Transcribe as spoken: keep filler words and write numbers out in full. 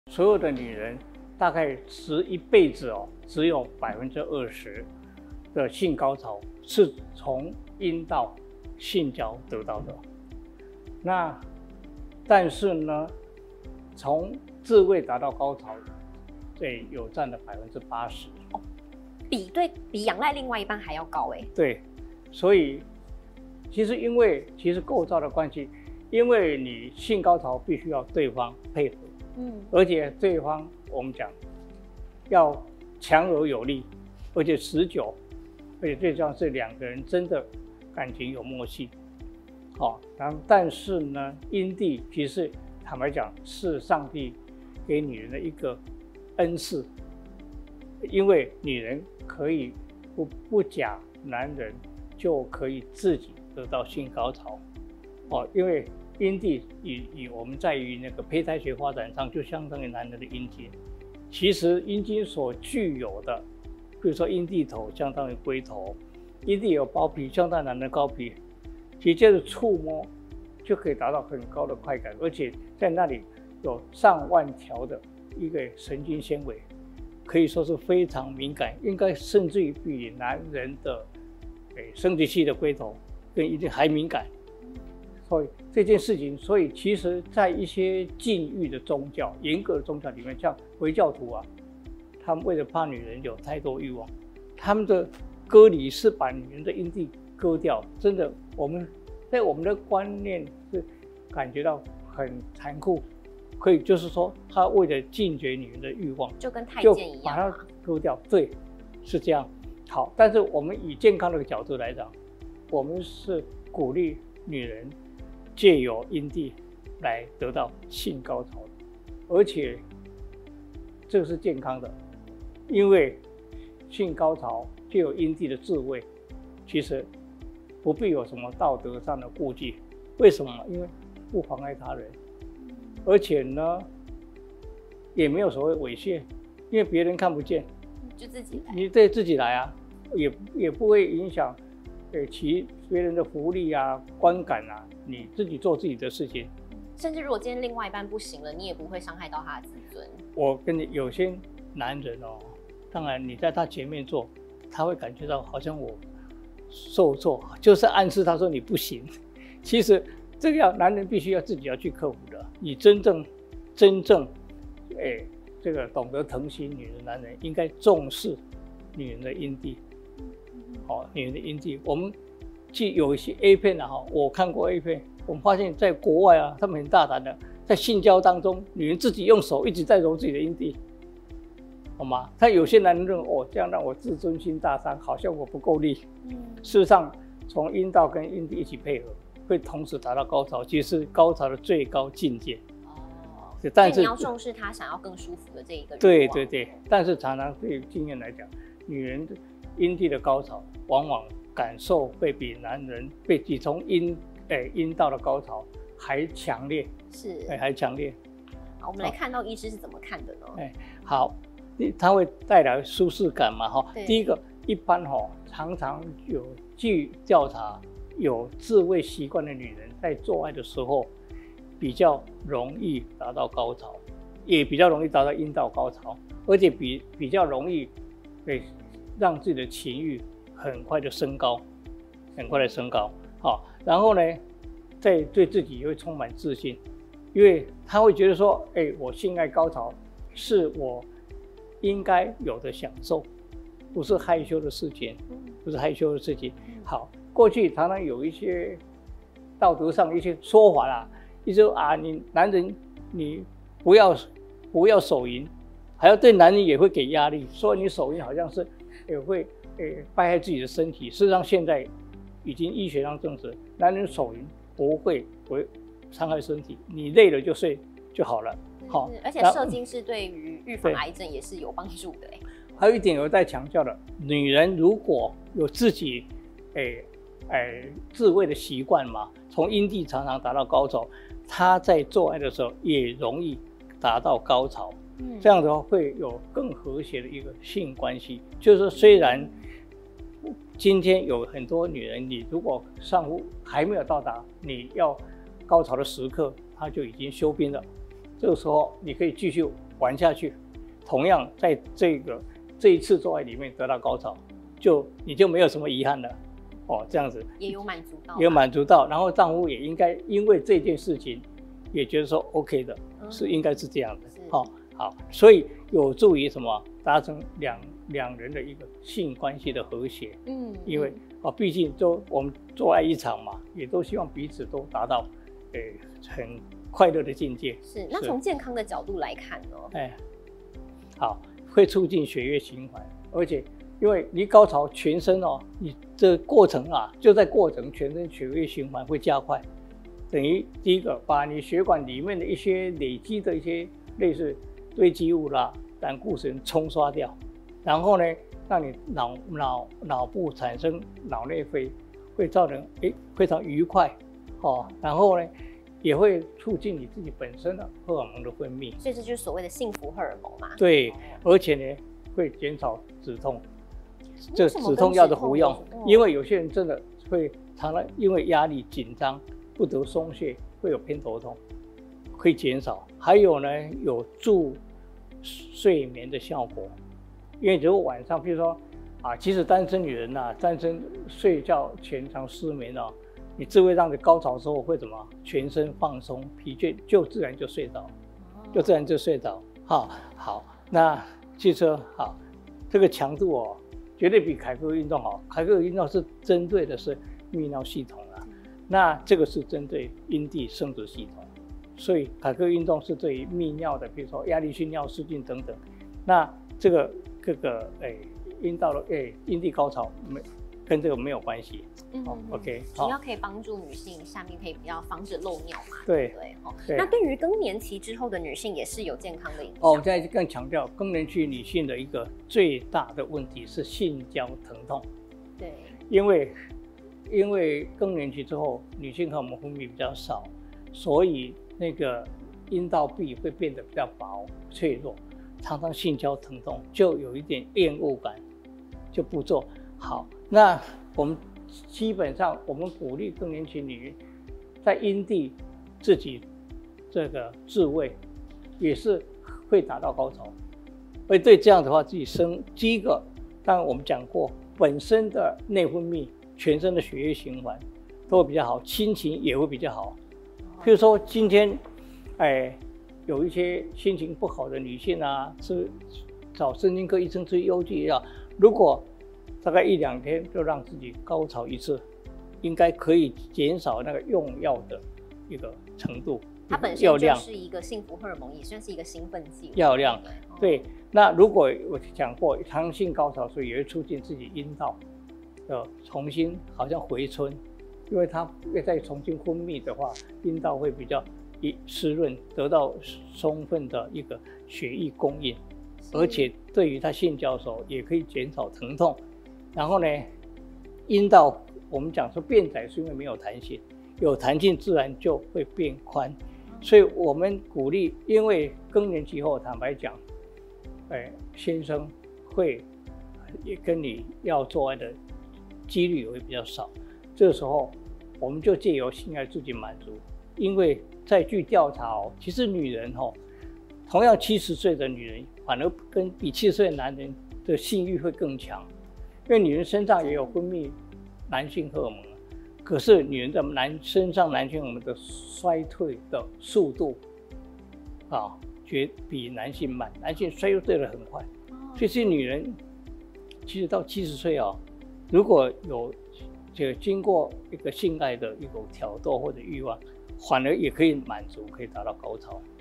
所有的女人大概十一辈子哦，只有百分之二十的性高潮是从阴道性交得到的。那但是呢，从自慰达到高潮，对，有占了百分之八十。 哦，比对比仰赖另外一半还要高哎。 对，所以其实因为其实构造的关系，因为你性高潮必须要对方配合。嗯，而且对方我们讲要强而有力，而且持久，而且最重要是两个人真的感情有默契。好、哦，然后但是呢，阴蒂其实坦白讲是上帝给女人的一个恩赐，因为女人可以不不假男人就可以自己得到性高潮。哦，因为阴蒂以以我们在于那个胚胎学发展上，就相当于男人的阴茎。其实阴茎所具有的，比如说阴蒂头相当于龟头，阴蒂有包皮相当于男人的高皮，其实就是触摸就可以达到很高的快感，而且在那里有上万条的一个神经纤维，可以说是非常敏感，应该甚至于比男人的诶生殖器的龟头跟阴蒂还敏感。所以这件事情，所以其实，在一些禁欲的宗教、严格的宗教里面，像回教徒啊，他们为了怕女人有太多欲望，他们的割礼是把女人的阴蒂割掉。真的，我们在我们的观念是感觉到很残酷，可以就是说，他为了禁绝女人的欲望， 就跟太监一样， 就把它割掉。对，是这样。好，但是我们以健康的角度来讲，我们是鼓励女人借由阴蒂来得到性高潮的，而且这个是健康的，因为性高潮借由阴蒂的自慰，其实不必有什么道德上的顾忌。为什么？因为不妨碍他人，而且呢，也没有所谓猥亵，因为别人看不见， 就自己来， 你对自己来啊，也也不会影响对其别人的福利啊、观感啊，你自己做自己的事情。 甚至如果今天另外一半不行了，你也不会伤害到他的自尊。 我跟你有些男人哦，当然你在他前面做，他会感觉到好像我受挫，就是暗示他说你不行。其实这个要男人必须要自己要去克服的。你真正真正哎这个懂得疼惜女人的男人，应该重视女人的阴蒂。好、哦，女人的阴蒂，我们既有一些 A 片啊，哈，我看过 A 片，我们发现在国外啊，他们很大胆的，在性交当中，女人自己用手一直在揉自己的阴蒂，好吗？他有些男人认为，哦，这样让我自尊心大伤，好像我不够力。嗯，事实上，从阴道跟阴蒂一起配合，会同时达到高潮，其实是高潮的最高境界。 哦， 但是你要重视他想要更舒服的这一个欲望。 对对对，但是常常对经验来讲，女人的阴蒂的高潮，往往感受会比男人被比从阴诶阴道的高潮还强烈， 是， 哎还强烈。 好，我们来看到医师是怎么看的呢？ 哎，好，它会带来舒适感嘛，哈。第一个，一般哈、哦、常常有据调查，有自慰习惯的女人在做爱的时候，比较容易达到高潮，也比较容易达到阴道高潮，而且比比较容易对让自己的情欲很快的升高，很快的升高。好，然后呢，在对自己也会充满自信，因为他会觉得说，哎、欸，我性爱高潮是我应该有的享受，不是害羞的事情，不是害羞的事情。好，过去常常有一些道德上一些说法啦，一说啊，你男人你不要不要手淫，还要对男人也会给压力，说你手淫好像是也会诶败害自己的身体。事实上，现在已经医学上证实，男人手淫不会不会伤害身体，你累了就睡就好了。好， 而且射精是对于预防癌症也是有帮助的。 还有一点有在强调的，女人如果有自己诶诶自慰的习惯嘛，从阴蒂常常达到高潮，她在做爱的时候也容易达到高潮。嗯，这样的话会有更和谐的一个性关系。就是说，虽然今天有很多女人，你如果上铺还没有到达你要高潮的时刻，她就已经休兵了。这个时候你可以继续玩下去，同样在这个这一次做爱里面得到高潮，就你就没有什么遗憾了。哦，这样子也有满足到， 也有满足到，然后丈夫也应该因为这件事情也觉得说 OK 的，嗯、是应该是这样的。好、哦，好，所以有助于什么达成两两人的一个性关系的和谐。嗯，因为哦，毕竟都我们做爱一场嘛，也都希望彼此都达到呃很快乐的境界。 是，那从健康的角度来看呢？ 哎，好，会促进血液循环，而且。因为你高潮全身哦，你这过程啊，就在过程全身血液循环会加快，等于第一个把你血管里面的一些累积的一些类似堆积物啦、胆固醇冲刷掉，然后呢，让你脑脑脑部产生脑内啡，会造成诶非常愉快哦，然后呢，也会促进你自己本身的荷尔蒙的分泌， 所以这就是所谓的幸福荷尔蒙嘛。 对，而且呢，会减少止痛。这止痛药的服用，因为有些人真的会常常因为压力紧张不得松懈，会有偏头痛，可以减少。还有呢，有助睡眠的效果。因为如果晚上，比如说啊，即使单身女人呐、啊，单身睡觉前常失眠哦，你这会让你高潮之后会怎么全身放松，疲倦就自然就睡着，就自然就睡着。好，好，那汽车好，这个强度哦。绝对比凯格尔运动好。凯格尔运动是针对的是泌尿系统啊，那这个是针对阴蒂生殖系统，所以凯格尔运动是对于泌尿的，比如说压力性尿失禁等等。那这个这个诶阴道的诶阴蒂高潮没跟这个没有关系。嗯、哦、，OK， 主要可以帮助女性下面可以比较防止漏尿嘛。 对对哦。那对于更年期之后的女性也是有健康的影响。 哦，我再更强调，更年期女性的一个最大的问题是性交疼痛。 对， 因为因为更年期之后，女性荷尔蒙分泌比较少，所以那个阴道壁会变得比较薄脆弱，常常性交疼痛，就有一点厌恶感，就不做好。那我们基本上我们鼓励更年期女人在阴蒂自己这个自慰，也是会达到高潮。而对这样的话，自己生第一个，当然我们讲过，本身的内分泌、全身的血液循环都会比较好，心情也会比较好。譬如说今天，哎，有一些心情不好的女性啊，是找神经科医生吃优剂药，如果大概一两天就让自己高潮一次，应该可以减少那个用药的一个程度。 它本身就是一个幸福荷尔蒙，也算是一个兴奋剂。 药量，对。那如果我讲过，常性高潮所以也会促进自己阴道的重新好像回春，因为它再重新分泌的话，阴道会比较湿润，得到充分的一个血液供应，而且对于它性交的时候也可以减少疼痛。然后呢，阴道我们讲说变窄是因为没有弹性，有弹性自然就会变宽，所以我们鼓励，因为更年期后坦白讲，哎，先生会也跟你要做爱的几率也会比较少，这个时候我们就借由性爱自己满足。因为在据调查哦，其实女人哦，同样七十岁的女人，反而跟比七十岁的男人的性欲会更强。因为女人身上也有分泌男性荷尔蒙，可是女人的男身上男性荷尔蒙的衰退的速度啊，绝比男性慢，男性衰退得很快。所以这女人其实到七十岁哦，如果有这经过一个性爱的一种挑逗或者欲望，反而也可以满足，可以达到高潮。